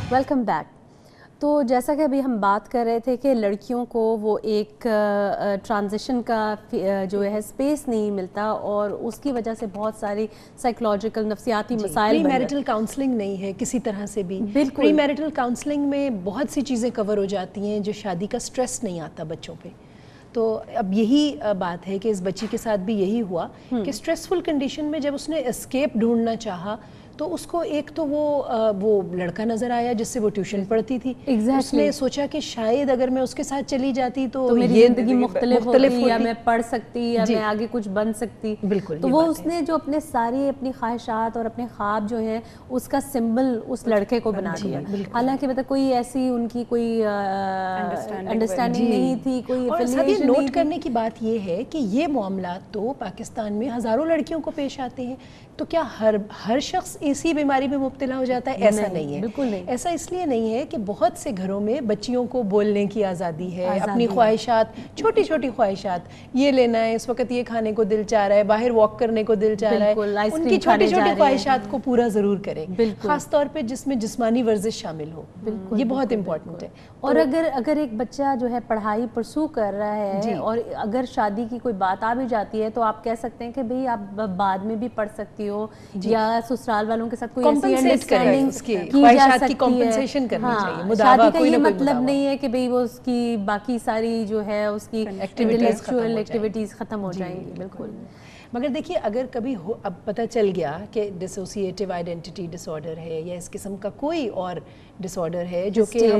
Welcome back. تو جیسا کہ ابھی ہم بات کر رہے تھے کہ لڑکیوں کو وہ ایک ٹرانزیشن کا جو ہے اسپیس نہیں ملتا اور اس کی وجہ سے بہت ساری سائیکولوجیکل نفسیاتی مسائل پری میرٹل کاؤنسلنگ نہیں ہے کسی طرح سے بھی. پری میرٹل کاؤنسلنگ میں بہت سی چیزیں کور ہو جاتی ہیں جو شادی کا سٹریس نہیں آتا بچوں پہ. تو اب یہی بات ہے کہ اس بچی کے ساتھ بھی یہی ہوا کہ سٹریسفل کنڈیشن میں جب اس نے اسکیپ ڈھونڈنا چاہا تو اس کو ایک تو وہ لڑکا نظر آیا جس سے وہ ٹیوشن پڑھتی تھی. اس نے سوچا کہ شاید اگر میں اس کے ساتھ چلی جاتی تو میری زندگی مختلف ہوتی یا میں پڑھ سکتی یا میں آگے کچھ بن سکتی. بالکل. تو وہ اس نے جو اپنی خواہشات اور اپنے خواب جو ہیں اس کا سمبل اس لڑکے کو بنا دیا. حالانکہ مطلب کوئی ایسی ان کی کوئی انڈرسٹینڈنگ نہیں تھی, کوئی افیلیشن. نوٹ کرنے کی بات یہ ہے کہ یہ معاملات تو پاکستان میں ہزاروں لڑکیوں کو پیش آتے ہیں. تو کیا ہر شخص اسی بیماری میں مبتلا ہو جاتا ہے؟ ایسا نہیں ہے. بالکل نہیں. ایسا اس لیے نہیں ہے کہ بہت سے گھروں میں بچیوں کو بولنے کی آزادی ہے, اپنی خواہشات, چھوٹی چھوٹی خواہشات, یہ لینا ہے, اس وقت یہ کھانے کو دل چاہ رہا ہے, باہر واک کرنے کو دل چاہ رہا ہے, ان کی چھوٹی چھوٹی خواہشات کو پورا ضرور کریں, خاص طور پہ جس میں جسمانی ورزش شامل ہو. یہ بہت امپورٹنٹ ہے. اور اگر ایک بچہ جو ہے پڑھائی پرسو کر رہا ہے اور اگر شادی کی کوئی بات آ بھی جاتی ہے تو آپ کہہ سکتے ہیں کہ بھئی آپ بعد میں بھی پڑھ سکتی ہو یا سسرال والوں کے ساتھ کوئی ایسی انڈرسٹینڈنگ کی جا سکتی ہے. شادی کا یہ مطلب نہیں ہے کہ بھئی وہ اس کی باقی ساری جو ہے اس کی انٹلیکچوئل ایکٹیویٹیز ختم ہو جائیں گی. بالکل. مگر دیکھیے اگر کبھی اب پتہ چل گیا کہ ڈسوسیٹیو آئیڈینٹی ڈس آرڈر ہے یا اس قسم کا کوئی اور ڈس آرڈر ہے جو کہ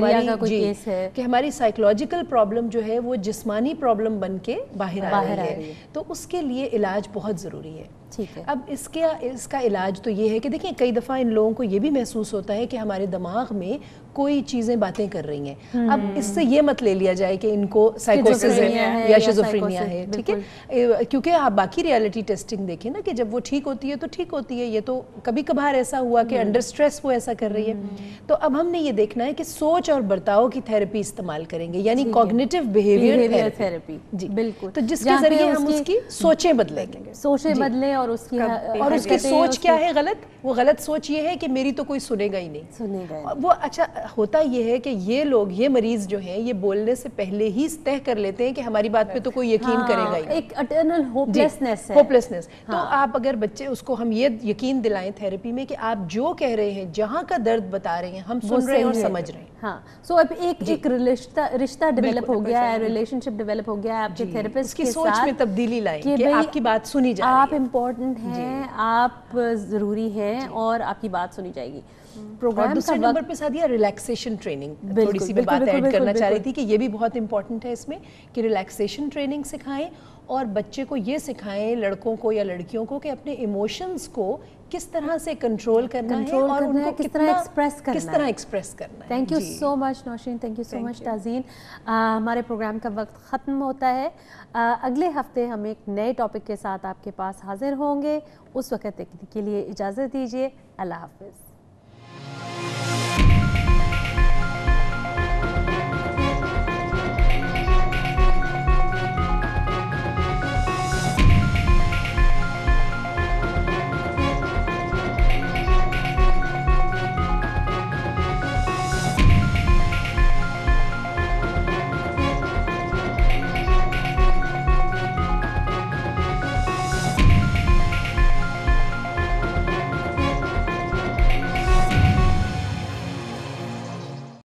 ہماری سائیکولوجیکل پرابلم جو ہے وہ جسمانی پرابلم بن کے باہر آ رہی ہے, تو اس کے لیے علاج بہت ضروری ہے. اب اس کا علاج تو یہ ہے کہ دیکھیں کئی دفعہ ان لوگوں کو یہ بھی محسوس ہوتا ہے کہ ہمارے دماغ میں کوئی چیزیں باتیں کر رہی ہیں. اب اس سے یہ مت لے لیا جائے کہ ان کو سائیکوسس ہے یا شیزوفرینیا ہے, ٹھیک ہے, کیونکہ آپ باقی ریالٹی ٹیسٹنگ دیکھیں نا کہ جب وہ ٹھیک ہوتی ہے تو ٹھیک ہوتی ہے. یہ تو کبھی کبھار ایسا ہوا کہ انڈر سٹریس وہ ایسا کر رہی ہے. تو اب ہم نے یہ دیکھنا ہے کہ سوچ اور برتاؤ کی تھیراپی استعمال کریں گے, یعنی کوگنیٹیو بیہیویئر تھیراپی. جی بالکل. تو جس کے ذریعے ہم اس کی سوچیں بدلیں گے, سوچیں بدلیں اور اس کی سوچ کیا ہے غلط, وہ غلط سوچ یہ ہے کہ میری تو کوئی سنے گا ہی نہیں. وہ اچھا ہوتا یہ ہے کہ یہ لوگ, یہ مریض جو ہیں, یہ بولنے سے پہلے ہی طے کر لیتے ہیں کہ ہماری بات پہ تو کوئی یقین کرے گا ہی. ایک اٹرنل ہوپلیسنس ہے. ہوپلیسنس. تو آپ اگر بچے اس کو ہم یہ یقین دلائیں تھیراپی میں کہ آپ جو ہیں جہاں کا درد بتا رہے ہیں ہم سن رہے ہیں اور سمجھ رہے ہیں. ہاں. سو اب ایک رشتہ ڈیولپ ہو گیا ہے, ریلیشن شپ ڈیولپ ہو گیا ہے آپ کے تھیراپسٹ کے ساتھ. سوچ میں تبدیلی لائیں کہ آپ کی بات سنی جائے, آپ امپورٹنٹ ہیں, آپ ضروری ہیں اور آپ کی بات سنی جائے گی. پروگرام دوسرے نمبر پہ ساتھ ریلیکسیشن ٹریننگ, تھوڑی سی میں بات ایڈ کرنا چاہ رہی تھی کہ یہ بھی بہت امپورٹنٹ ہے اس میں کہ ریلیکسیشن ٹریننگ سکھائیں اور بچے کو یہ سکھائیں, لڑکوں کو یا لڑکیوں کو, کہ اپنے ایموشنز کو کس طرح سے کنٹرول کرنا ہے اور ان کو کس طرح ایکسپریس کرنا ہے. Thank you so much Nausheen, thank you so much Tazeen. ہمارے پروگرام کا وقت ختم ہوتا ہے. اگلے ہفتے ہم ایک نئے ٹاپک کے ساتھ آپ کے پاس حاضر ہوں گے. اس وقت کے لیے اجازت دیجیے. اللہ حافظ.